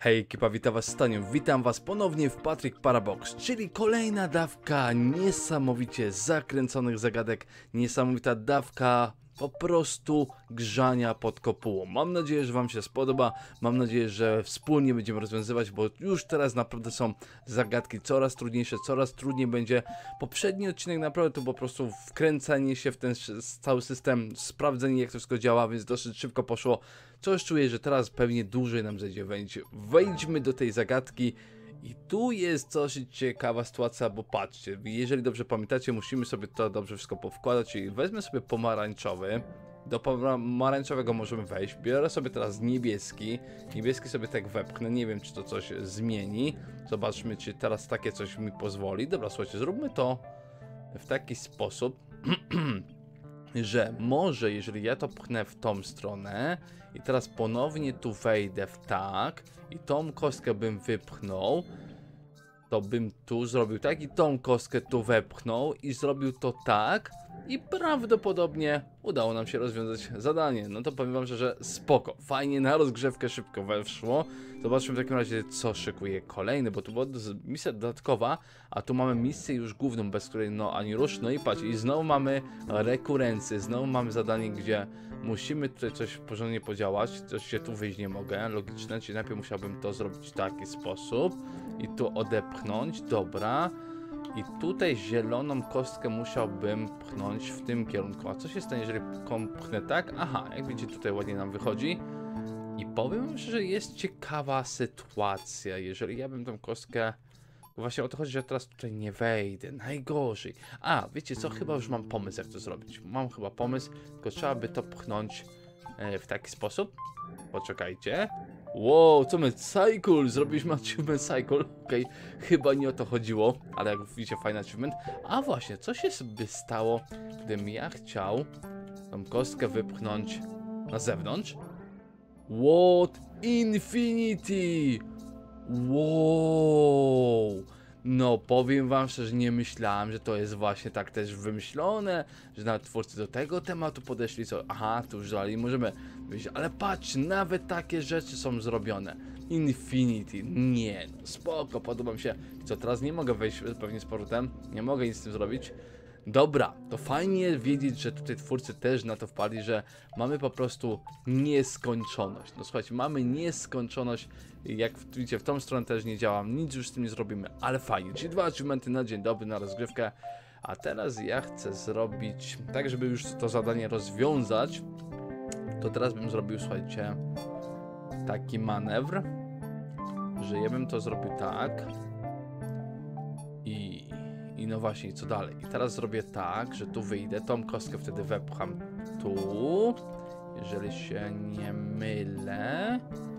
Hej ekipa, witam was Staniu, witam was ponownie w Patryk Parabox, czyli kolejna dawka niesamowicie zakręconych zagadek, niesamowita dawka po prostu grzania pod kopułą. Mam nadzieję, że wam się spodoba, mam nadzieję, że wspólnie będziemy rozwiązywać, bo już teraz naprawdę są zagadki coraz trudniejsze, coraz trudniej będzie. Poprzedni odcinek naprawdę to po prostu wkręcanie się w ten cały system, sprawdzenie jak to wszystko działa, więc dosyć szybko poszło. Coś czuję, że teraz pewnie dłużej nam zejdzie. Wejdźmy do tej zagadki. I tu jest dosyć ciekawa sytuacja, bo patrzcie, jeżeli dobrze pamiętacie, musimy sobie to dobrze wszystko powkładać, czyli wezmę sobie pomarańczowy, do pomarańczowego możemy wejść, biorę sobie teraz niebieski sobie tak wepchnę, nie wiem czy to coś zmieni, zobaczmy czy teraz takie coś mi pozwoli. Dobra, słuchajcie, zróbmy to w taki sposób, że może jeżeli ja to pchnę w tą stronę i teraz ponownie tu wejdę w tak i tą kostkę bym wypchnął, to bym tu zrobił tak i tą kostkę tu wepchnął i zrobił to tak i prawdopodobnie udało nam się rozwiązać zadanie. No to powiem wam, że spoko, fajnie, na rozgrzewkę szybko weszło. Zobaczmy w takim razie co szykuje kolejny, bo tu była misja dodatkowa, a tu mamy misję już główną, bez której no ani rusz. No i patrz, i znowu mamy rekurencję, znowu mamy zadanie, gdzie musimy tutaj coś porządnie podziałać, coś się tu wyjść nie mogę, logiczne, czyli najpierw musiałbym to zrobić w taki sposób i tu odepchnąć, dobra. I tutaj zieloną kostkę musiałbym pchnąć w tym kierunku. A co się stanie, jeżeli pchnę tak? Aha, jak widzicie tutaj ładnie nam wychodzi. I powiem wam, że jest ciekawa sytuacja. Jeżeli ja bym tą kostkę... Właśnie o to chodzi, że teraz tutaj nie wejdę. Najgorzej. A, wiecie co? Chyba już mam pomysł, jak to zrobić. Mam chyba pomysł, tylko trzeba by to pchnąć w taki sposób. Poczekajcie. Wow, co my? Cycle! Zrobiliśmy achievement cycle. Okej, chyba nie o to chodziło, ale jak widzicie, fajny achievement. A właśnie, co się by stało, gdybym ja chciał tą kostkę wypchnąć na zewnątrz? What? Infinity! Wow! No, powiem wam szczerze, nie myślałem, że to jest właśnie tak też wymyślone, że nawet twórcy do tego tematu podeszli, co, aha, tu już dalej możemy wyjść, ale patrz, nawet takie rzeczy są zrobione. Infinity, nie, no, spoko, podoba mi się. Co, teraz nie mogę wejść pewnie z powrotem, nie mogę nic z tym zrobić. Dobra, to fajnie wiedzieć, że tutaj twórcy też na to wpadli, że mamy po prostu nieskończoność. No słuchajcie, mamy nieskończoność, jak widzicie, w tą stronę też nie działam, nic już z tym nie zrobimy, ale fajnie. Czyli 2 achievementy na dzień dobry, na rozgrywkę. A teraz ja chcę zrobić, tak żeby już to zadanie rozwiązać, to teraz bym zrobił, słuchajcie, taki manewr, że ja bym to zrobił tak i no właśnie, co dalej? I teraz zrobię tak, że tu wyjdę, tą kostkę wtedy wepcham tu, jeżeli się nie mylę,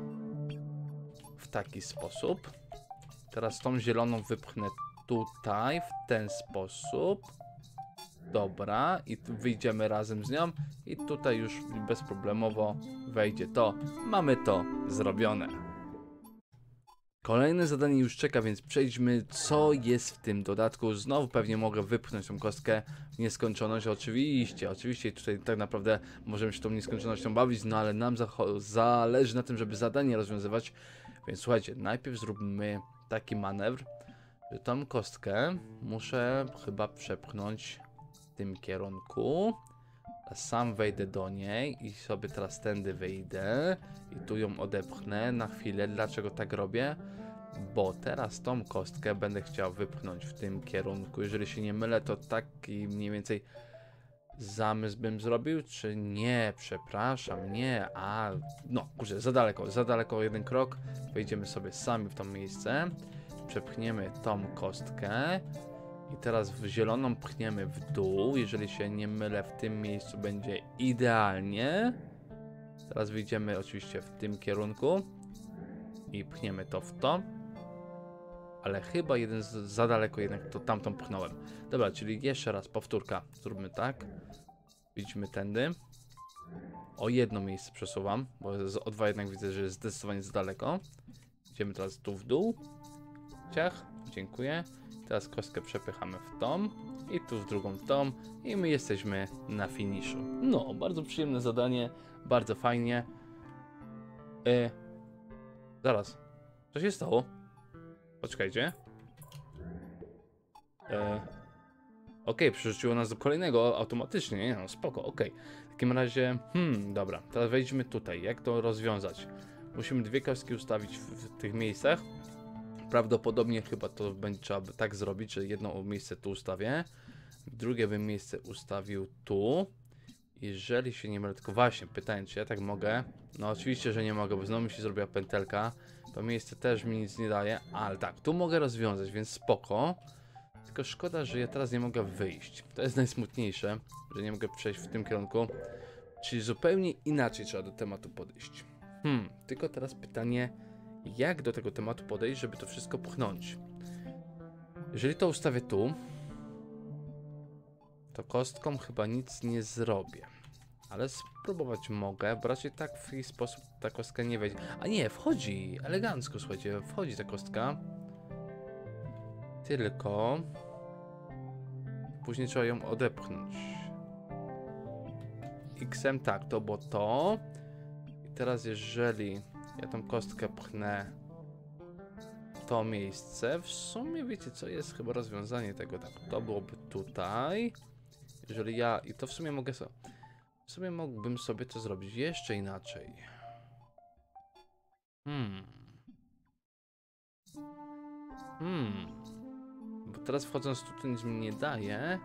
w taki sposób. Teraz tą zieloną wypchnę tutaj, w ten sposób. Dobra, i tu wyjdziemy razem z nią i tutaj już bezproblemowo wejdzie to. Mamy to zrobione. Kolejne zadanie już czeka, więc przejdźmy, co jest w tym dodatku. Znowu pewnie mogę wypchnąć tą kostkę w nieskończoność. Oczywiście tutaj tak naprawdę możemy się tą nieskończonością bawić, no ale nam zależy na tym, żeby zadanie rozwiązywać. Więc słuchajcie, najpierw zróbmy taki manewr, że tą kostkę muszę chyba przepchnąć w tym kierunku. A sam wejdę do niej i sobie teraz tędy wyjdę i tu ją odepchnę na chwilę. Dlaczego tak robię? Bo teraz tą kostkę będę chciał wypchnąć w tym kierunku. Jeżeli się nie mylę, to taki mniej więcej zamysł bym zrobił, czy nie? Przepraszam, nie. A, no kurczę, za daleko jeden krok. Wejdziemy sobie sami w to miejsce. Przepchniemy tą kostkę. I teraz w zieloną pchniemy w dół, jeżeli się nie mylę, w tym miejscu będzie idealnie. Teraz wyjdziemy oczywiście w tym kierunku i pchniemy to w to. Ale chyba jeden za daleko jednak to tamtą pchnąłem. Dobra, czyli jeszcze raz powtórka. Zróbmy tak. Idźmy tędy. O jedno miejsce przesuwam, bo o 2 jednak widzę, że jest zdecydowanie za daleko. Idziemy teraz tu w dół. Ciach, dziękuję. Teraz kostkę przepychamy w tą i tu w drugą w tą i my jesteśmy na finiszu. No, bardzo przyjemne zadanie, bardzo fajnie. Zaraz. Co się stało? Poczekajcie. Okej, przerzuciło nas do kolejnego automatycznie, nie no, spoko, okej. W takim razie, dobra, teraz wejdźmy tutaj, jak to rozwiązać? Musimy dwie kostki ustawić w tych miejscach. Prawdopodobnie chyba to będzie trzeba by tak zrobić, że jedno miejsce tu ustawię, drugie bym miejsce ustawił tu. Jeżeli się nie mylę, tylko właśnie pytanie, czy ja tak mogę? No oczywiście, że nie mogę, bo znowu mi się zrobiła pętelka. To miejsce też mi nic nie daje, ale tak, tu mogę rozwiązać, więc spoko. Tylko szkoda, że ja teraz nie mogę wyjść. To jest najsmutniejsze, że nie mogę przejść w tym kierunku. Czyli zupełnie inaczej trzeba do tematu podejść. Tylko teraz pytanie, jak do tego tematu podejść, żeby to wszystko pchnąć? Jeżeli to ustawię tu, to kostką chyba nic nie zrobię. Ale spróbować mogę, bo raczej tak w jakiś sposób ta kostka nie wejdzie. A nie, wchodzi, elegancko, słuchajcie, wchodzi ta kostka. Tylko później trzeba ją odepchnąć. X-em tak, to było to. I teraz jeżeli ja tą kostkę pchnę w to miejsce, w sumie wiecie co, jest chyba rozwiązanie tego, tak, to byłoby tutaj. Jeżeli ja, i to w sumie mogę sobie, w sumie mógłbym sobie to zrobić jeszcze inaczej. Bo teraz wchodząc tu nic mi nie daje.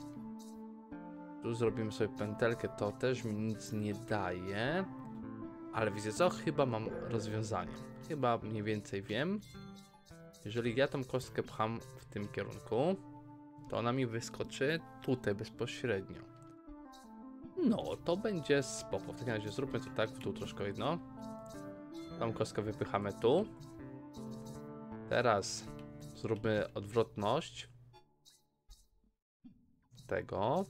Tu zrobimy sobie pętelkę, to też mi nic nie daje. Ale wiecie co? Chyba mam rozwiązanie. Chyba mniej więcej wiem. Jeżeli ja tą kostkę pcham w tym kierunku, to ona mi wyskoczy tutaj bezpośrednio. No, to będzie spoko. W takim razie zróbmy to tak, w dół troszkę jedno. Tą kostkę wypychamy tu. Teraz zróbmy odwrotność tego.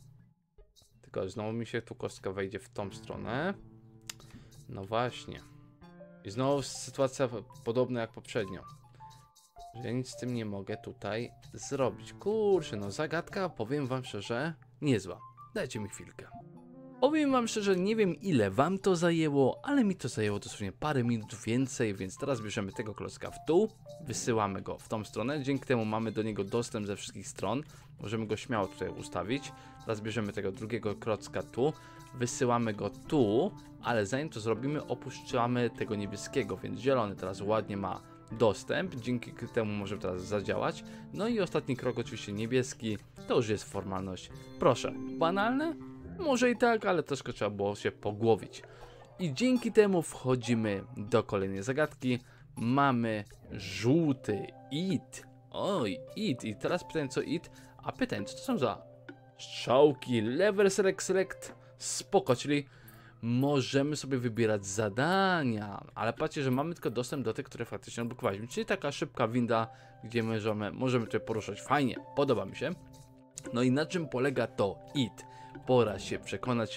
Tylko znowu mi się tu kostka wejdzie w tą stronę. No właśnie. I znowu sytuacja podobna jak poprzednio. Że ja nic z tym nie mogę tutaj zrobić. Kurczę, no zagadka, powiem wam szczerze, niezła. Dajcie mi chwilkę. Powiem wam szczerze, nie wiem ile wam to zajęło, ale mi to zajęło dosłownie parę minut więcej, więc teraz bierzemy tego klocka w dół, wysyłamy go w tą stronę, dzięki temu mamy do niego dostęp ze wszystkich stron, możemy go śmiało tutaj ustawić. Teraz bierzemy tego drugiego klocka tu, wysyłamy go tu, ale zanim to zrobimy, opuszczamy tego niebieskiego, więc zielony teraz ładnie ma dostęp, dzięki temu możemy teraz zadziałać. No i ostatni krok, oczywiście niebieski, to już jest formalność. Proszę, banalne? Może i tak, ale troszkę trzeba było się pogłowić. I dzięki temu wchodzimy do kolejnej zagadki. Mamy żółty it. Oj, it. I teraz pytanie co it? A pytanie, co to są za strzałki? Lever select. Spoko, czyli możemy sobie wybierać zadania. Ale patrzcie, że mamy tylko dostęp do tych, które faktycznie odblokowaliśmy. Czyli taka szybka winda, gdzie możemy tutaj poruszać. Fajnie, podoba mi się. No i na czym polega to it? Pora się przekonać.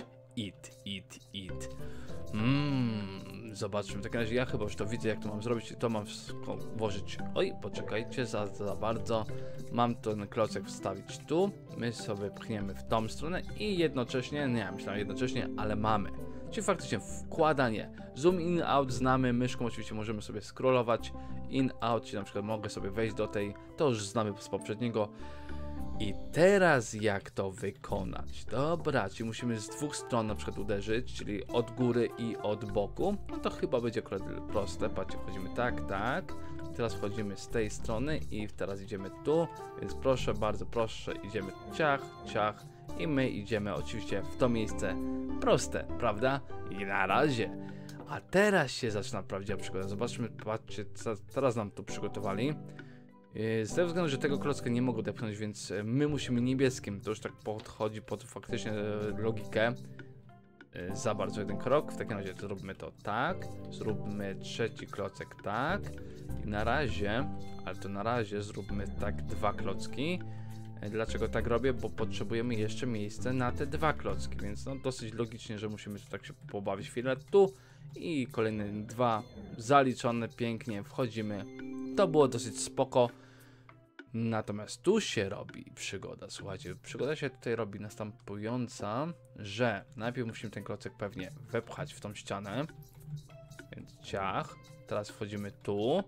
It. Zobaczmy. W takim razie ja chyba już to widzę, jak to mam zrobić. To mam włożyć. Oj, poczekajcie, za bardzo. Mam ten klocek wstawić tu. My sobie pchniemy w tą stronę i jednocześnie, nie myślałem jednocześnie, ale mamy. Czyli faktycznie wkładanie. Zoom in, out znamy. Myszką oczywiście możemy sobie scrollować. In, out, czyli na przykład mogę sobie wejść do tej. To już znamy z poprzedniego. I teraz jak to wykonać? Dobra, czyli musimy z dwóch stron na przykład uderzyć, czyli od góry i od boku. No to chyba będzie akurat proste. Patrzcie, wchodzimy tak. Teraz wchodzimy z tej strony i teraz idziemy tu. Więc proszę, bardzo proszę, idziemy ciach. I my idziemy oczywiście w to miejsce. Proste, prawda? I na razie. A teraz się zaczyna prawdziwa przygoda. Zobaczmy, patrzcie, co teraz nam tu przygotowali. Z tego względu, że tego klocka nie mogę odepchnąć, więc my musimy niebieskim. To już tak podchodzi pod faktycznie logikę. Za bardzo jeden krok. W takim razie zróbmy to tak. Zróbmy trzeci klocek tak. I na razie, ale to na razie zróbmy tak dwa klocki. Dlaczego tak robię? Bo potrzebujemy jeszcze miejsce na te dwa klocki, więc no dosyć logicznie, że musimy tu tak się pobawić chwilę tu. I kolejne dwa zaliczone, pięknie, wchodzimy. To było dosyć spoko. Natomiast tu się robi przygoda, słuchajcie, przygoda się tutaj robi następująca, że najpierw musimy ten klocek pewnie wepchać w tą ścianę, więc ciach, teraz wchodzimy tu,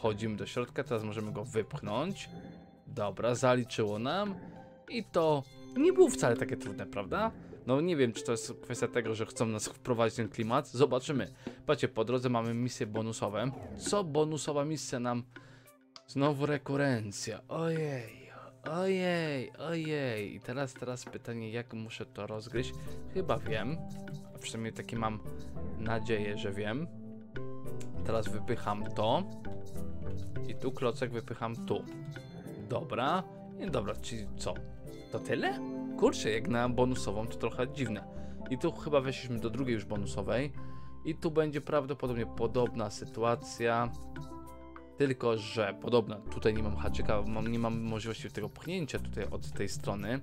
Wchodzimy do środka, teraz możemy go wypchnąć. Dobra, zaliczyło nam. I to nie było wcale takie trudne, prawda? No nie wiem, czy to jest kwestia tego, że chcą nas wprowadzić ten klimat. Zobaczymy. Patrzcie, po drodze mamy misje bonusowe. Co bonusowa misja nam... Znowu rekurencja. Ojej, ojej, ojej. I teraz pytanie, jak muszę to rozgryźć? Chyba wiem. A przynajmniej takie mam nadzieję, że wiem. Teraz wypycham to. I tu klocek wypycham tu. Dobra. I dobra, czyli co? To tyle? Kurczę, jak na bonusową to trochę dziwne. I tu chyba weszliśmy do drugiej już bonusowej. I tu będzie prawdopodobnie podobna sytuacja. Tylko że podobna. Tutaj nie mam haczyka, nie mam możliwości tego pchnięcia tutaj od tej strony.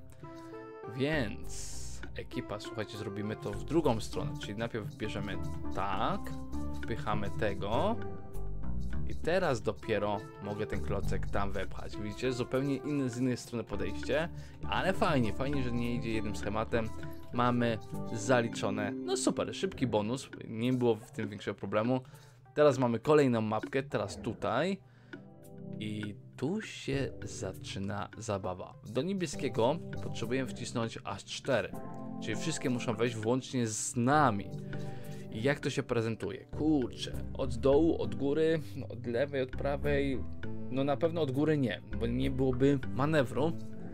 Więc ekipa, słuchajcie, zrobimy to w drugą stronę. Czyli najpierw bierzemy tak. Wpychamy tego. I teraz dopiero mogę ten klocek tam wepchać. Widzicie? Zupełnie inne, z innej strony podejście. Ale fajnie, że nie idzie jednym schematem. Mamy zaliczone. No super, szybki bonus. Nie było w tym większego problemu. Teraz mamy kolejną mapkę, teraz tutaj. I tu się zaczyna zabawa. Do niebieskiego potrzebujemy wcisnąć aż 4. Czyli wszystkie muszą wejść włącznie z nami. I jak to się prezentuje? Kurczę, od dołu, od góry, od lewej, od prawej. No na pewno od góry nie, bo nie byłoby manewru.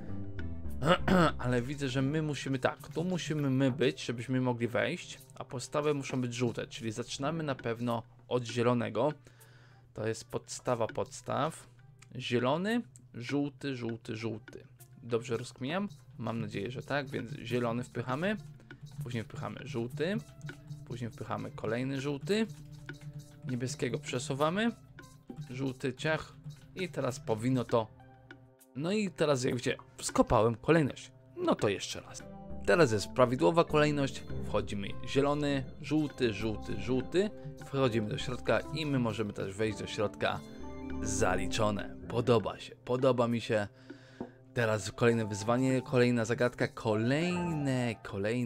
Ale widzę, że my musimy tak, tu musimy my być, żebyśmy mogli wejść, a podstawy muszą być żółte, czyli zaczynamy na pewno od zielonego. To jest podstawa podstaw. Zielony, żółty, żółty, żółty. Dobrze rozkminiam? Mam nadzieję, że tak, więc zielony wpychamy, później wpychamy żółty, później wpychamy kolejny żółty, niebieskiego przesuwamy, żółty ciach i teraz powinno to. No i teraz jak widzicie, skopałem kolejność. No to jeszcze raz. Teraz jest prawidłowa kolejność. Wchodzimy zielony, żółty, żółty, żółty. Wchodzimy do środka i my możemy też wejść do środka. Zaliczone. Podoba się. Podoba mi się. Teraz kolejne wyzwanie, kolejna zagadka, kolejne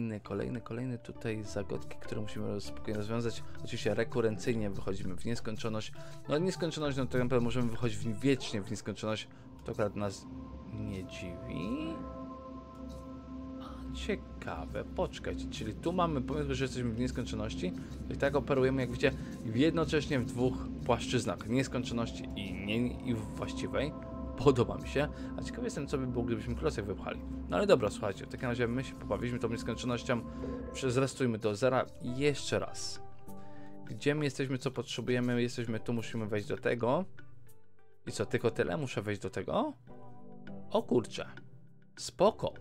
tutaj zagadki, które musimy spokojnie rozwiązać. Oczywiście rekurencyjnie wychodzimy w nieskończoność. No nieskończoność, no to naprawdę możemy wychodzić wiecznie w nieskończoność. To akurat nas nie dziwi. Ciekawe, poczekajcie, czyli tu mamy, pomimo że jesteśmy w nieskończoności, i tak operujemy, jak widzicie, jednocześnie w dwóch płaszczyznach, nieskończoności i właściwej. Podoba mi się, a ciekawy jestem, co by było, gdybyśmy klocek wypchali. No ale dobra, słuchajcie, w takim razie my się pobawiliśmy tą nieskończonością, zrestujmy do zera i jeszcze raz. Gdzie my jesteśmy, co potrzebujemy? Jesteśmy tu, musimy wejść do tego. I co, tylko tyle? Muszę wejść do tego? O kurczę, spoko,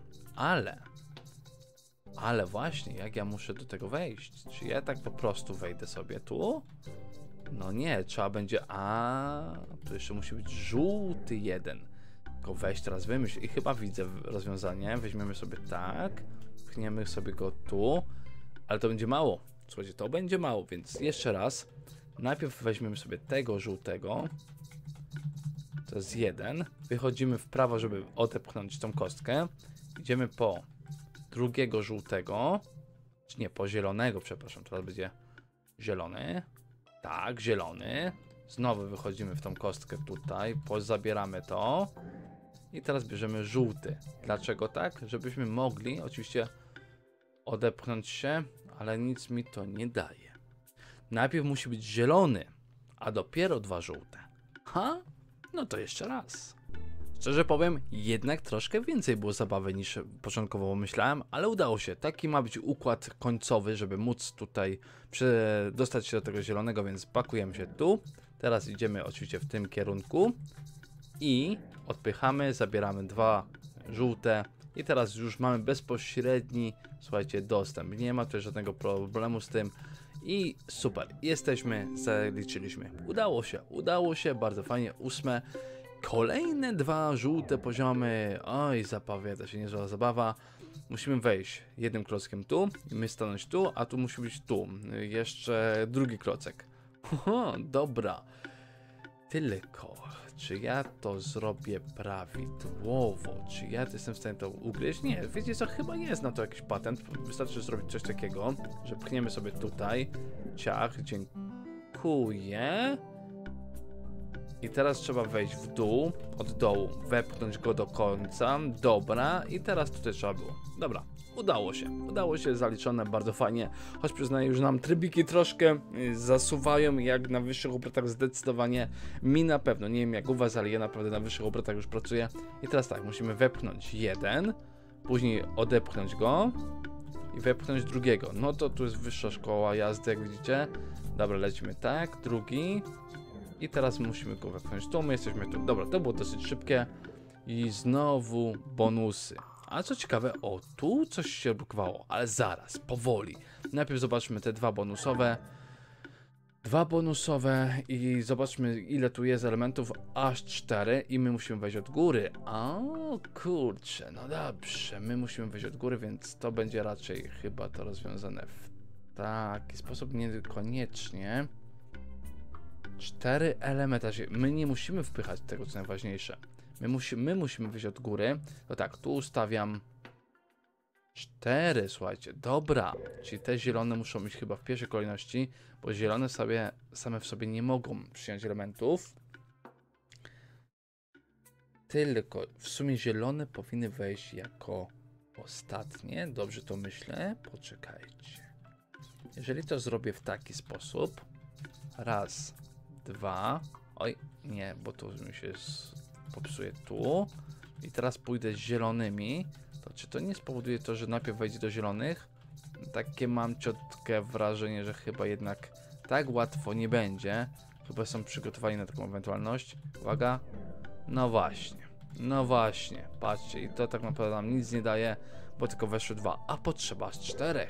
ale właśnie, jak ja muszę do tego wejść? Czy ja tak po prostu wejdę sobie tu? No nie, trzeba będzie... tu jeszcze musi być żółty jeden. Tylko weź teraz wymyśl. I chyba widzę rozwiązanie. Weźmiemy sobie tak. Pchniemy sobie go tu. Ale to będzie mało. Słuchajcie, to będzie mało, więc jeszcze raz. Najpierw weźmiemy sobie tego żółtego. To jest jeden. Wychodzimy w prawo, żeby odepchnąć tą kostkę. Idziemy po drugiego żółtego. Czy nie, po zielonego, przepraszam. Teraz będzie zielony. Tak, zielony. Znowu wychodzimy w tą kostkę tutaj. Pozabieramy to. I teraz bierzemy żółty. Dlaczego tak? Żebyśmy mogli oczywiście odepchnąć się, ale nic mi to nie daje. Najpierw musi być zielony, a dopiero dwa żółte. No to jeszcze raz. Szczerze powiem, jednak troszkę więcej było zabawy niż początkowo myślałem, ale udało się. Taki ma być układ końcowy, żeby móc tutaj dostać się do tego zielonego, więc pakujemy się tu. Teraz idziemy oczywiście w tym kierunku i odpychamy, zabieramy dwa żółte i teraz już mamy bezpośredni, słuchajcie, dostęp. Nie ma tutaj żadnego problemu z tym. I super, jesteśmy, zaliczyliśmy. Udało się, bardzo fajnie, 8. Kolejne dwa żółte poziomy. Oj, zapowiada się niezła zabawa. Musimy wejść jednym klockiem tu i my stanąć tu, a tu musi być tu. Jeszcze drugi klocek. Dobra. Tylko, czy ja to zrobię prawidłowo? Czy ja jestem w stanie to ugryźć? Nie, wiecie co, chyba jest na to jakiś patent. Wystarczy zrobić coś takiego, że pchniemy sobie tutaj. Ciach, dziękuję. I teraz trzeba wejść w dół, od dołu, wepchnąć go do końca. Dobra, i teraz tutaj trzeba było. Dobra, udało się, zaliczone, bardzo fajnie. Choć przyznaję, że nam trybiki troszkę zasuwają, jak na wyższych obrotach zdecydowanie mi na pewno. Nie wiem jak u was, ale ja naprawdę na wyższych obrotach już pracuję. I teraz tak, musimy wepchnąć jeden, później odepchnąć go i wepchnąć drugiego. No to tu jest wyższa szkoła jazdy, jak widzicie. Dobra, lecimy tak, drugi. I teraz musimy go wepchnąć tu, my jesteśmy tu. Dobra, to było dosyć szybkie. I znowu bonusy. A co ciekawe, o, tu coś się blokowało, ale zaraz, powoli. Najpierw zobaczmy te dwa bonusowe. Dwa bonusowe i zobaczmy ile tu jest elementów, aż 4 i my musimy wejść od góry. O kurczę, no dobrze, my musimy wejść od góry, więc to będzie raczej chyba to rozwiązane w taki sposób, niekoniecznie. 4 elementy, my nie musimy wpychać tego, co najważniejsze. My musimy wyjść od góry. To tak, tu ustawiam 4, słuchajcie, dobra. Czyli te zielone muszą być chyba w pierwszej kolejności, bo zielone same w sobie nie mogą przyjąć elementów. Tylko w sumie zielone powinny wejść jako ostatnie. Dobrze to myślę? Poczekajcie. Jeżeli to zrobię w taki sposób. Raz, dwa. Oj, nie, bo to mi się popsuje tu. I teraz pójdę z zielonymi. To czy to nie spowoduje to, że najpierw wejdzie do zielonych? Takie mam ciotkie wrażenie, że chyba jednak tak łatwo nie będzie. Chyba są przygotowani na taką ewentualność. Uwaga. No właśnie. No właśnie. Patrzcie. I to tak naprawdę nam nic nie daje, bo tylko weszły 2. A potrzeba z 4.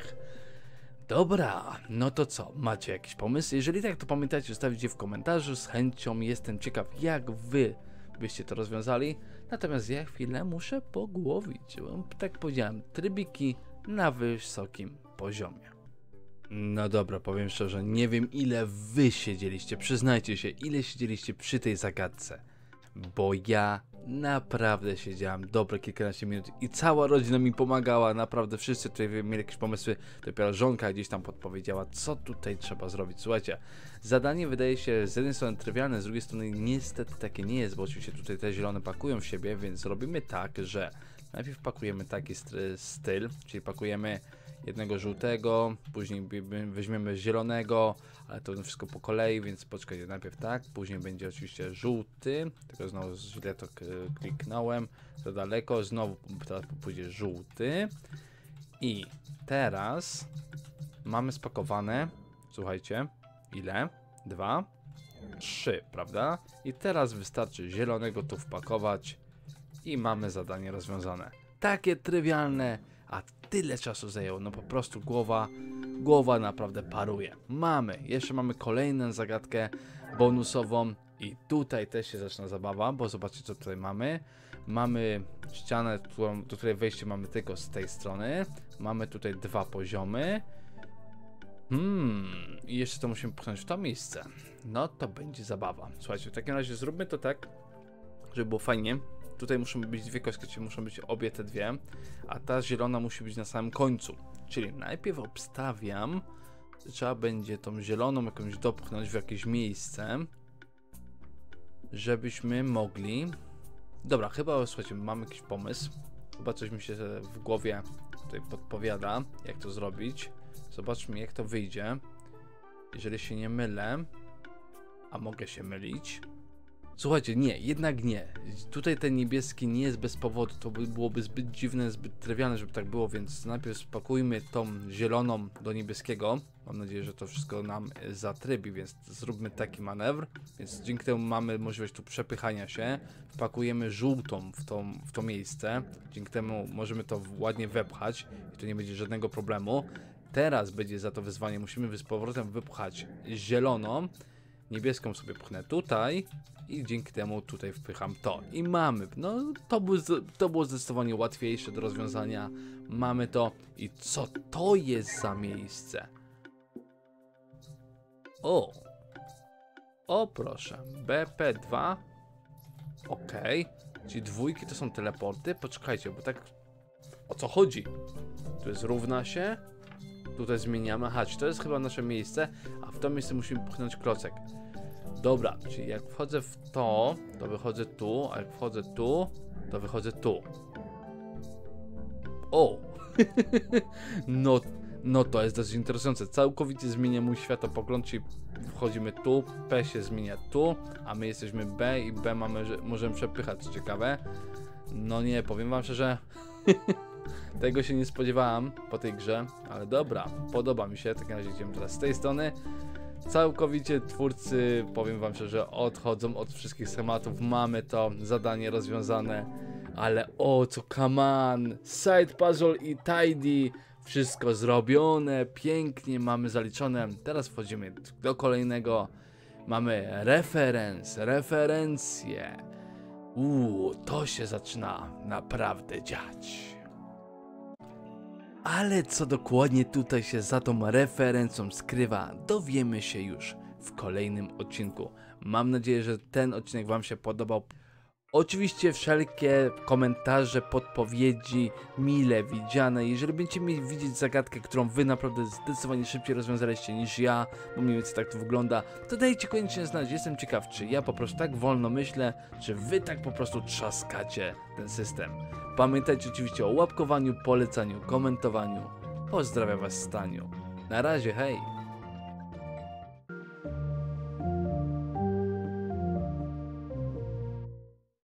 Dobra, no to co? Macie jakiś pomysł? Jeżeli tak, to pamiętajcie, zostawić je w komentarzu. Z chęcią jestem ciekaw, jak wy byście to rozwiązali. Natomiast ja chwilę muszę pogłowić. Tak powiedziałem, trybiki na wysokim poziomie. No dobra, powiem szczerze, nie wiem ile wy siedzieliście, przyznajcie się, ile siedzieliście przy tej zagadce. Bo ja naprawdę siedziałem dobre kilkanaście minut i cała rodzina mi pomagała, naprawdę wszyscy tutaj mieli jakieś pomysły, dopiero żonka gdzieś tam podpowiedziała, co tutaj trzeba zrobić. Słuchajcie, zadanie wydaje się z jednej strony trywialne, z drugiej strony niestety takie nie jest, bo oczywiście tutaj te zielone pakują w siebie, więc robimy tak, że najpierw pakujemy taki styl, czyli pakujemy jednego żółtego, później weźmiemy zielonego, ale to wszystko po kolei, więc poczekajcie, najpierw tak, później będzie oczywiście żółty, tylko znowu źle to kliknąłem, za daleko, znowu teraz pójdzie żółty i teraz mamy spakowane, słuchajcie, ile? 2, 3, prawda? I teraz wystarczy zielonego tu wpakować i mamy zadanie rozwiązane. Takie trywialne, a tyle czasu zajęło, no po prostu głowa naprawdę paruje. Jeszcze mamy kolejną zagadkę bonusową i tutaj też się zaczyna zabawa, bo zobaczcie co tutaj mamy. Mamy ścianę, do której wejście mamy tylko z tej strony. Mamy tutaj 2 poziomy. I jeszcze to musimy pchnąć w to miejsce. No to będzie zabawa. Słuchajcie, w takim razie zróbmy to tak, żeby było fajnie. Tutaj muszą być 2 kostki, muszą być obie te 2, a ta zielona musi być na samym końcu. Czyli najpierw obstawiam, że trzeba będzie tą zieloną jakąś dopchnąć w jakieś miejsce, żebyśmy mogli... Dobra, chyba, słuchajcie, mamy jakiś pomysł. Chyba coś mi się w głowie tutaj podpowiada, jak to zrobić. Zobaczmy, jak to wyjdzie. Jeżeli się nie mylę, a mogę się mylić. Słuchajcie, nie, jednak nie. Tutaj ten niebieski nie jest bez powodu, to byłoby zbyt dziwne, zbyt trywialne, żeby tak było, więc najpierw spakujmy tą zieloną do niebieskiego. Mam nadzieję, że to wszystko nam zatrybi, więc zróbmy taki manewr. Więc dzięki temu mamy możliwość tu przepychania się. Wpakujemy żółtą w to miejsce. Dzięki temu możemy to ładnie wepchać i tu nie będzie żadnego problemu. Teraz będzie za to wyzwanie, musimy z powrotem wypchać zieloną. Niebieską sobie pchnę tutaj i dzięki temu tutaj wpycham to. I mamy, no to było zdecydowanie łatwiejsze do rozwiązania. Mamy to. I co to jest za miejsce? O proszę, BP2. Ok, czyli 2 to są teleporty. Poczekajcie, bo tak o co chodzi? Tu jest równa się. Tutaj zmieniamy. Aha, czy to jest chyba nasze miejsce, a w to miejsce musimy pchnąć klocek. Dobra, czyli jak wchodzę w to, to wychodzę tu, a jak wchodzę tu, to wychodzę tu. O! No to jest dosyć interesujące. Całkowicie zmienia mój światopogląd, czyli wchodzimy tu, P się zmienia tu, a my jesteśmy B i B możemy przepychać, co ciekawe. No nie, powiem wam szczerze, tego się nie spodziewałem po tej grze, ale dobra, podoba mi się. W takim razie idziemy teraz z tej strony. Całkowicie twórcy, powiem wam szczerze, odchodzą od wszystkich schematów, mamy to zadanie rozwiązane, ale o co, come on, side puzzle i tidy, wszystko zrobione, pięknie mamy zaliczone. Teraz wchodzimy do kolejnego, mamy referencje. To się zaczyna naprawdę dziać. Ale co dokładnie tutaj się za tą referencją skrywa, dowiemy się już w kolejnym odcinku. Mam nadzieję, że ten odcinek wam się podobał. Oczywiście wszelkie komentarze, podpowiedzi mile widziane. Jeżeli będziecie mieli widzieć zagadkę, którą wy naprawdę zdecydowanie szybciej rozwiązaliście niż ja, bo mniej więcej tak to wygląda, to dajcie koniecznie znać. Jestem ciekaw, czy ja po prostu tak wolno myślę, czy wy tak po prostu trzaskacie ten system. Pamiętajcie oczywiście o łapkowaniu, polecaniu, komentowaniu. Pozdrawiam was, Staniu. Na razie, hej!